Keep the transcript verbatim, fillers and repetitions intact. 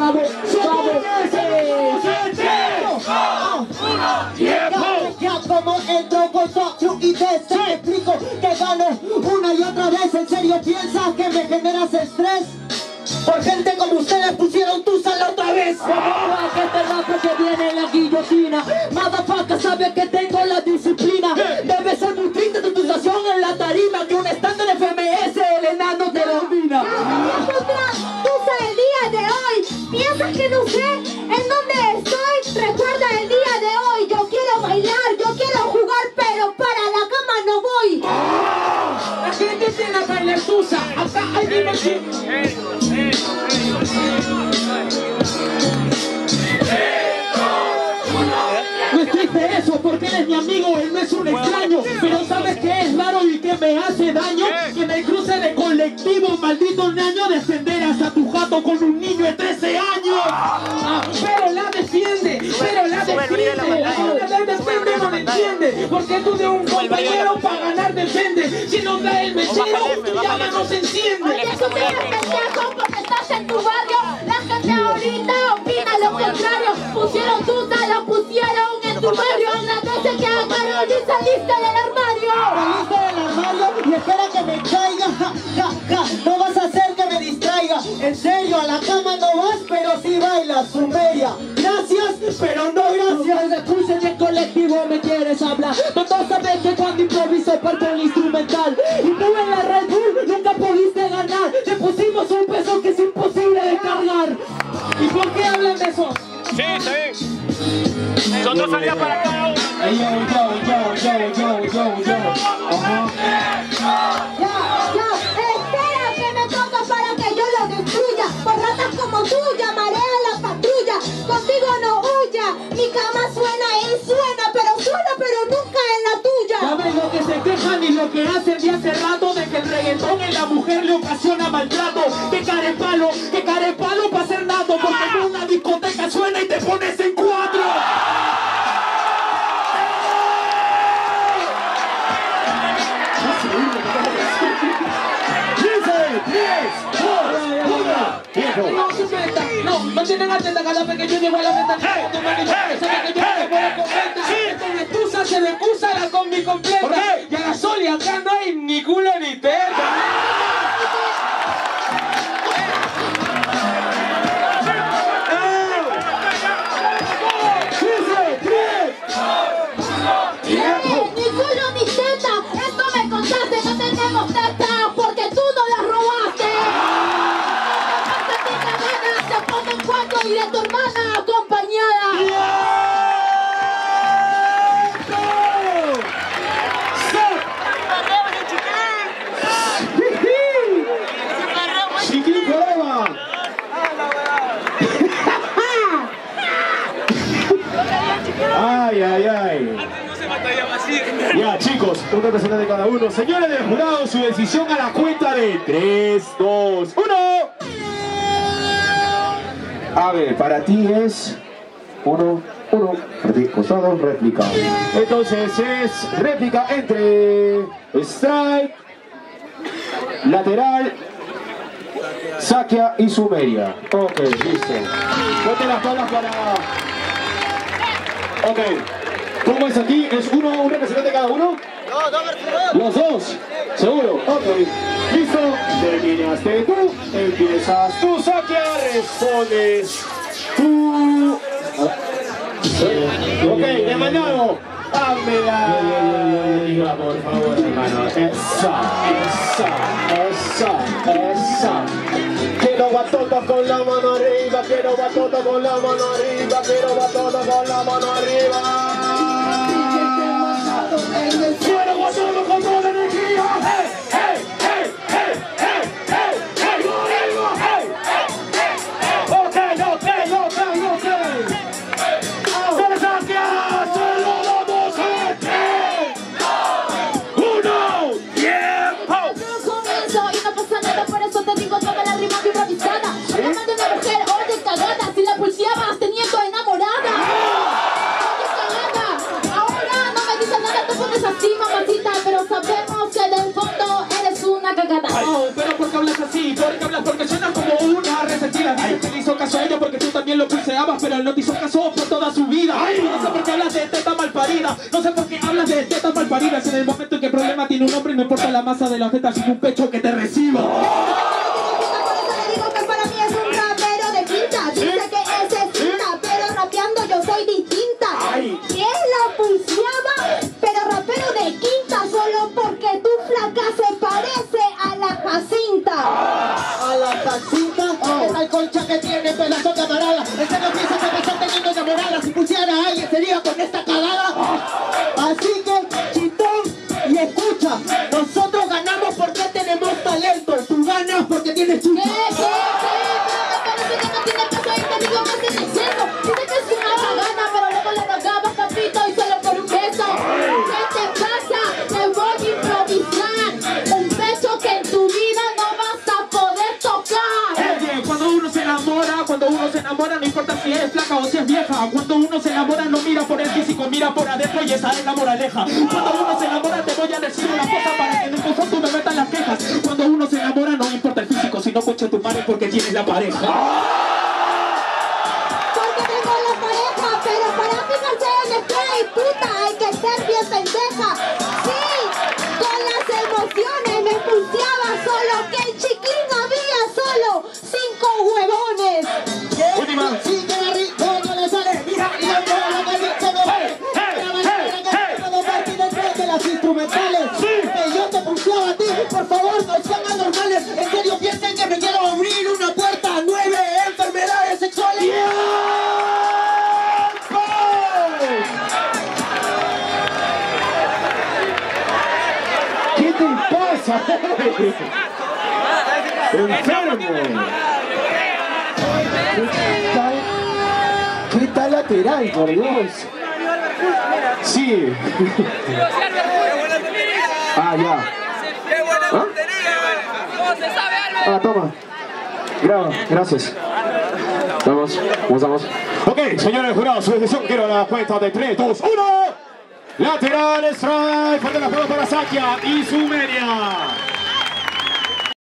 suave, suave. Ya como entro con socio y te explico que gano una y otra vez. ¿En serio piensas que me generas estrés? Por gente como ustedes pusieron tu sala otra vez. Que este rato que viene la guillotina. Motherfucker sabe que tengo la disciplina. Debe ser muy triste tu situación en la tarima, que un stand de F M S el enano te domina. Tusa el día de hoy. ¿Piensas que no sé en dónde estoy? Recuerda el día de hoy. Yo quiero bailar, yo quiero jugar, pero para la cama no voy. La gente tiene a bailar Tusa. Acá hay diversión. No es triste eso, porque eres mi amigo, él no es un extraño. Pero ¿sabes qué es raro y que me hace daño? Que en el cruce de colectivo, maldito ñaño, descender hasta tu jato con un niño de trece años. Ah, pero la defiende, pero la defiende. Ahora la defiende, no me entiende. Porque tú de un compañero para ganar defiende. Si no da el mechero, tu llama no se enciende. Oye, tú tienes pendejo porque estás en tu barrio. La gente ahorita opina lo contrario. Pusieron tuta, lo pusieron en tu barrio. Agradece que a Carol y saliste del armario. Saliste del armario y espera que me caiga. Ja, ja, ja. No vas a hacer que me distraiga. En serio, a la cama no vas, pero sí bailas, Sumeria. Gracias, pero no gracias. De cruce de colectivo me quieres hablar. No sabes que cuando improviso parto el instrumental. Y tú en la Red Bull nunca pudiste ganar. Te pusimos un peso que es imposible de cargar. ¿Y por qué hablan de eso? Sí, está bien. Son dos salidas para cada uno. Yo, yo, yo, yo, yo, yo, yo. Ajá. Ya, ya, espera que me toca para que yo lo destruya. Por ratas como tú llamaré a la patrulla. Contigo no huya. Mi cama suena y suena, pero suena, pero nunca en la tuya. ¿Sabes lo que se quejan y lo que hacen de hace rato? De que el reggaetón en la mujer le ocasiona maltrato. Que carepalo, que carepalo para hacer nato. Porque en una discoteca suena y te pones en cuatro. No, no, no tienen atenta cada vez que yo llego a la meta. Sabe que yo me voy a cometa. Con excusa se le usa la combi completa. ¿Por qué? Y a la Soli acá no hay ni culo ni teta. Ni culo ni teta, esto me contaste, no tenemos teta, porque tú no las robaste. Se pone en cuatro y de tu hermana acompañada. Chiquín forever. Ay, ay, ay. Ya, chicos, un representante de cada uno. Señores del jurado, su decisión a la cuenta de tres, dos, uno. A ver, para ti es uno, uno, para ti, costado, réplica. Entonces es réplica entre strike, lateral, Sakia y Sumeria. Ok, listo. Ponte las palmas para... Ok. ¿Cómo es aquí? ¿Es uno, un representante cada uno? No, dos versus Los dos. ¿Seguro? Ok. ¿Listo? Terminaste tú. Empiezas tú, Sakia. Respondes tú. Ok, demandado. Hazme la... por favor, hermano. Esa, esa, esa, esa. Quiero batota con la mano arriba, quiero batota con la mano arriba, quiero batota con la mano arriba. Quiero batota con toda la energía. Hey, hey, hey, hey, hey, hey, hey, hey, hey. Ok, ok, ok, ok. ¡Solo Sakia! ¡Solo vamos a tres! ¡Uno! ¡Tiempo! No comienzo y no pasa nada, por eso te digo toda la rima improvisada. Hablando de una mujer, oye cagada, si la policía vas teniendo enamorada. Oye cagada, ahora no me dices nada, te pones así mamacita, pero sabemos que del fondo eres una cagada. Oh, pero ¿por qué hablas así? ¿Por qué hablas? Porque suena como una resentida. Ay, te hizo caso a ella porque tú también lo pulseabas, pero él no te hizo caso por toda su vida. No sé por qué hablas de teta malparida, no sé por qué hablas de tetas malparidas. En el momento en que el problema tiene un hombre, no importa la masa de las tetas, sino un pecho que te reciba. Él la pulseaba, pero rapero de quinta, solo porque tu flaca se parece a la Jacinta. A la Jacinta, oh. Esa concha que tiene pedazo camarada. Ese no piensa que me está teniendo enamorada. Si pusiera a alguien sería con esta cagada. Así que, chitón, y escucha, nosotros ganamos porque tenemos talento. Tú ganas porque tienes chucha. ¿Qué? ¿Qué? ¿Qué? Me parece que no tiene caso y te digo que es exceso. Dice que es una cagada, pero luego le rogabas, papito, y solo por un beso. ¿Qué te pasa? Te voy a improvisar un beso que en tu vida no vas a poder tocar. Oye, cuando uno se enamora, cuando uno se enamora, no importa si es flaca o si es vieja. Cuando uno se enamora, no mira por el físico, mira por adentro, y esa es la moraleja. Cuando uno se enamora, te voy a decir una cosa para que en el confort tú me metas las quejas. Cuando uno se enamora, no importa el físico, sino coche tu madre porque tienes la pareja. Porque tengo la pareja, pero para fijarse en spray, puta, hay que ser bien pendeja. Sí, con las emociones me pulseaba solo, que el chiquín había solo cinco huevones. Última. Sí, que la rico no le sale. Mira, y la bola que dice no vale. De las instrumentales. Que yo te pulseaba a ti. Por favor, no sean anormales. En serio, piensen que me quiero abrir una puerta a nueve enfermedades sexuales. ¿Qué te pasa? ¡Enfermo! ¿Qué tal? ¿Qué tal lateral, por Dios? Sí. Ah, ya. ¿Ah? Ah, toma. Graba, gracias. Vamos, vamos, vamos. Ok, señores jurados, su decisión. Quiero la cuenta de tres, dos, uno. Lateral strike. Fuerte el aplauso para Sakia y su media.